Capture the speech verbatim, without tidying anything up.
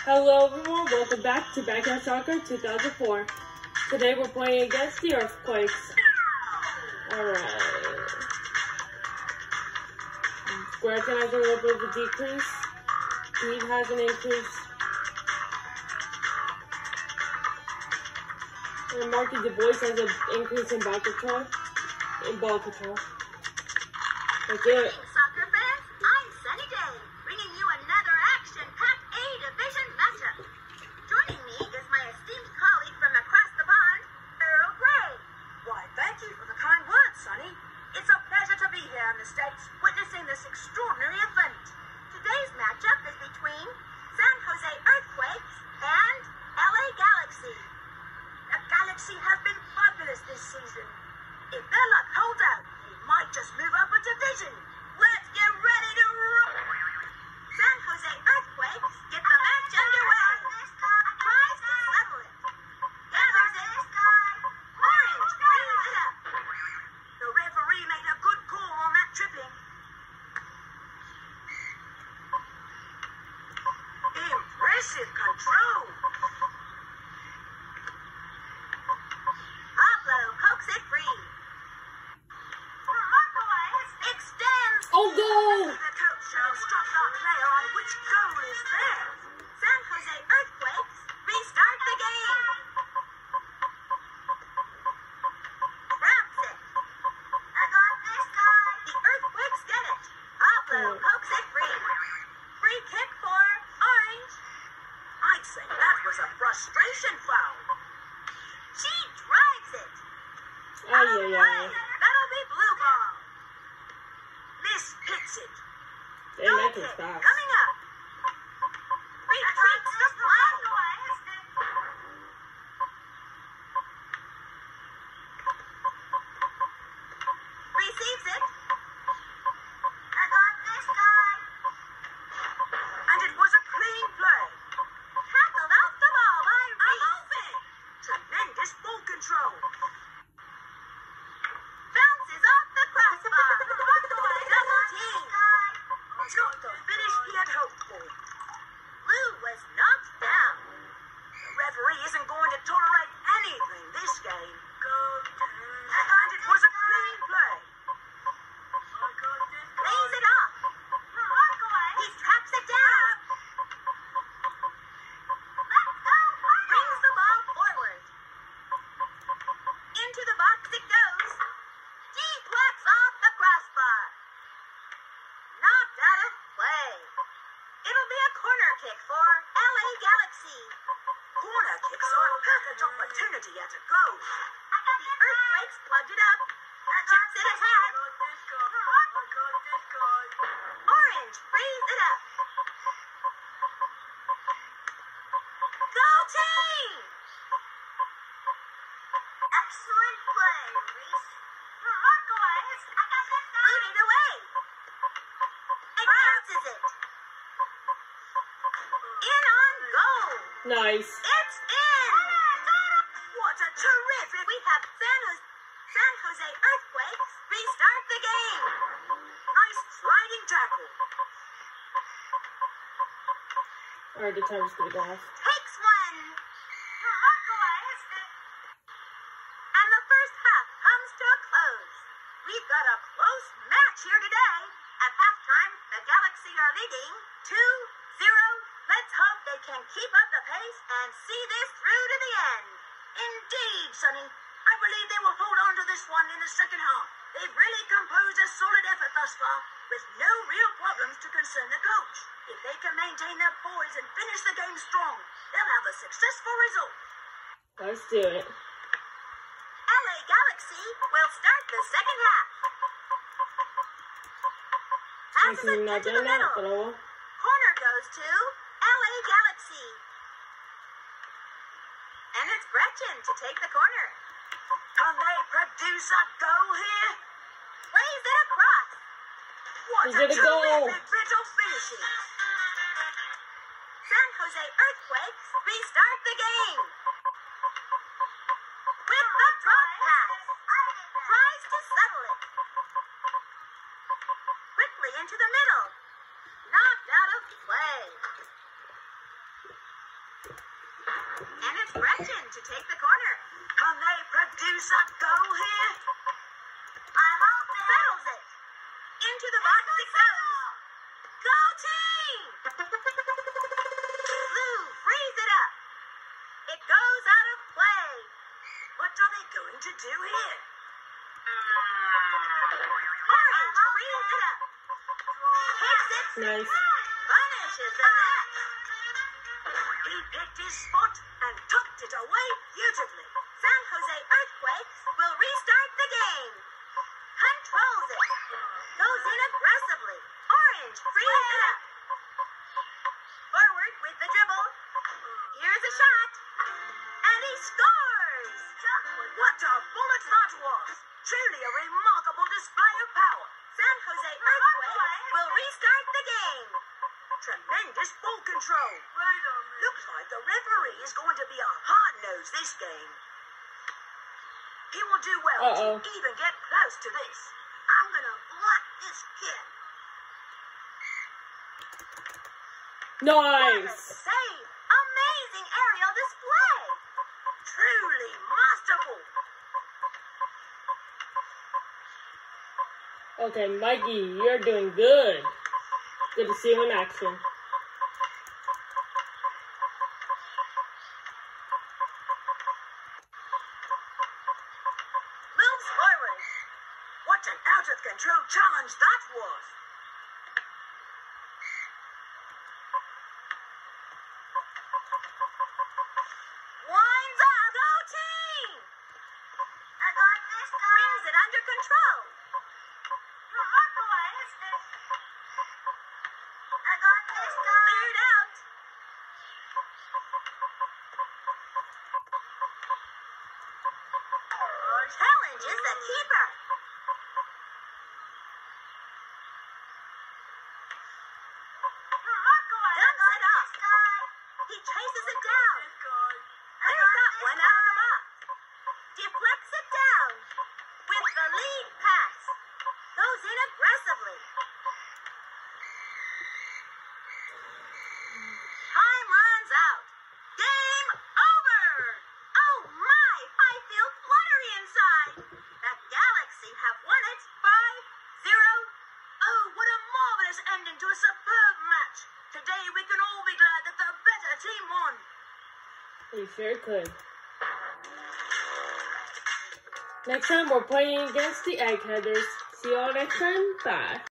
Hello everyone, welcome back to Backyard Soccer two thousand four. Today we're playing against the Earthquakes. Alright. Gretchen has a little bit of a decrease. Pete has an increase. And Marky Du Bois has an increase in ball control. In ball control. Let's do it. Soccer fans, I'm Sunny Day, bringing you another action-packed A-Division matchup. Joining me is my esteemed colleague from across the pond, Earl Grey. Why, thank you for the kind words, Sonny. It's a pleasure to be here in the States, witnessing this extraordinary event. Today's matchup is between San Jose Earthquakes and L A Galaxy. The Galaxy have been fabulous this season. If their luck holds out, they might just move up a division. Let's get ready to roll. San Jose Earthquakes get the match underway. Tries to settle it. Gathers it. Orange brings it up. The referee made a good call on that tripping. Impressive control. Pablo pokes it free. Extends. Oh, goal! The coach shall instruct our player on which goal is theirs. San Jose Earthquakes restart the game. Wraps it. I got this guy. The Earthquakes get it. Pablo Oh. pokes it free. Free kick for Orange. I'd say that was a frustration foul. She drives it. Ay, ay, ay. That'll be blue ball. Miss hits it. They Goal make it kick fast. coming up. Retreats the flag. Receives it. I got this guy. And it was a clean play. Tackled off the ball by I'm Reese. open. Tremendous ball control. Bounces off the crossbar. Double team. Not the finish he had hoped for. Blue was knocked down. The referee isn't going to tolerate anything this game. And it was a clean play. Lays it off. He traps it down. Brings the ball forward. Into the box it goes. Deflects off the crossbar. Knocked out of play. It'll be a corner kick for L A Galaxy. Corner kicks are a perfect opportunity at a goal. The Earthquakes plugged it up. Chips it ahead. Orange frees it up. Go team! Excellent play, Reese. Booted away. Advances it. In on goal. Nice. It's in. What a terrific... We have San Jose, San Jose Earthquakes restart the game. Nice sliding tackle. Alright, the time's gonna go off. Takes one. And the first half comes to a close. We've got a close match here today. At halftime, the Galaxy are leading two zero. Let's hope they can keep up the pace and see this through to the end. Indeed, Sonny. I believe they will hold on to this one in the second half. They've really composed a solid effort thus far, with no real problems to concern the coach. If they can maintain their poise and finish the game strong, they'll have a successful result. Let's do it. L A Galaxy will start the second half. Passes This is it not into the doing that, middle. but oh well. Corner goes to L A Galaxy. And it's Gretchen to take the corner. Can they produce a goal here? Plays it across. What Is a it a goal? terrific bit of finishing. San Jose Earthquakes restart the game. With the drop pass. Tries to settle it. Quickly into the middle. Knocked out of play. produce a goal here? I'm out there. Settles it. Into the box it goes. Go team! Blue, freeze it up. It goes out of play. What are they going to do here? Orange, freeze it up. Hits it. Nice. Punishes the net. He picked his spot and tucked it away beautifully. San Jose Earthquakes will restart the game. Controls it. Goes in aggressively. Orange, freeze it up. Forward with the dribble. Here's a shot. And he scores! What a bullet that was! Truly a remarkable display of power. San Jose Earthquakes will restart the game. Tremendous ball control. Looks like the referee is going to be a hard-nosed this game. He will do well Uh-oh. to even get close to this. I'm going to block this kid. Nice. Save! Amazing aerial display! Truly masterful! Okay, Mikey, you're doing good. Good to see you in action. Moves forward. What an out-of-control challenge that was! Winds up! Go team! I got this guy. Brings it under control. Mark away, is this? I got this guy. Cleared out. Challenges the keeper. Dumps it off. He chases it down. Clears that one out of the box. Deflects it down. With the lead pass. Goes in aggressively. Time runs out. Game over. Oh my, I feel fluttery inside. The Galaxy have won it five zero. Oh, what a marvelous ending to a superb match. Today we can all be glad that the better team won. You sure could. Next time we're playing against the Eggheaders. See you all next time. Bye.